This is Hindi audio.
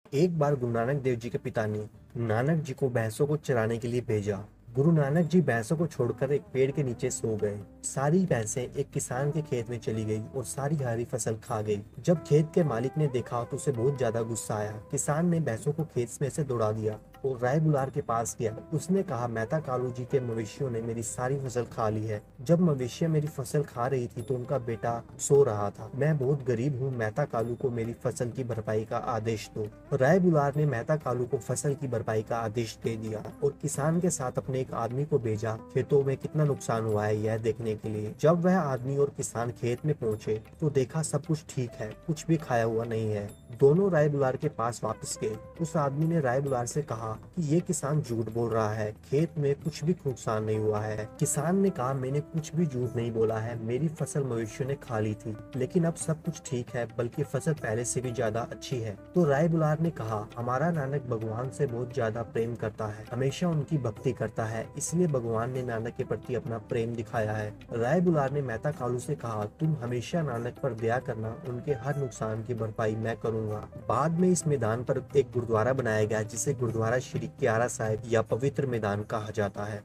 एक बार गुरु नानक देव जी के पिता ने नानक जी को भैंसों को चराने के लिए भेजा। गुरु नानक जी भैंसों को छोड़कर एक पेड़ के नीचे सो गए। सारी भैंसें एक किसान के खेत में चली गई और सारी हरी फसल खा गई। जब खेत के मालिक ने देखा तो उसे बहुत ज्यादा गुस्सा आया। किसान ने भैंसों को खेत में से दौड़ा दिया और राय बुलार के पास गया। उसने कहा, मेहता कालू जी के मवेशियों ने मेरी सारी फसल खा ली है। जब मवेशियां मेरी फसल खा रही थी तो उनका बेटा सो रहा था। मैं बहुत गरीब हूँ, मेहता कालू को मेरी फसल की भरपाई का आदेश दो। राय बुलार ने मेहता कालू को फसल की भरपाई का आदेश दे दिया और किसान के साथ अपने एक आदमी को भेजा खेतों में कितना नुकसान हुआ है यह देखने के लिए। जब वह आदमी और किसान खेत में पहुंचे तो देखा सब कुछ ठीक है, कुछ भी खाया हुआ नहीं है। दोनों राय बुलार के पास वापस गए। उस आदमी ने राय बुलार से कहा कि ये किसान झूठ बोल रहा है, खेत में कुछ भी नुकसान नहीं हुआ है। किसान ने कहा, मैंने कुछ भी झूठ नहीं बोला है, मेरी फसल मवेशियों ने खा ली थी, लेकिन अब सब कुछ ठीक है, बल्कि फसल पहले से भी ज्यादा अच्छी है। तो राय बुलार ने कहा, हमारा नानक भगवान से बहुत ज्यादा प्रेम करता है, हमेशा उनकी भक्ति करता है, इसलिए भगवान ने नानक के प्रति अपना प्रेम दिखाया है। राय बुलार ने मेहता कालू से कहा, तुम हमेशा नानक पर दया करना, उनके हर नुकसान की भरपाई मैं करूंगा। बाद में इस मैदान पर एक गुरुद्वारा बनाया गया जिसे गुरुद्वारा श्री क्यारा साहिब या पवित्र मैदान कहा जाता है।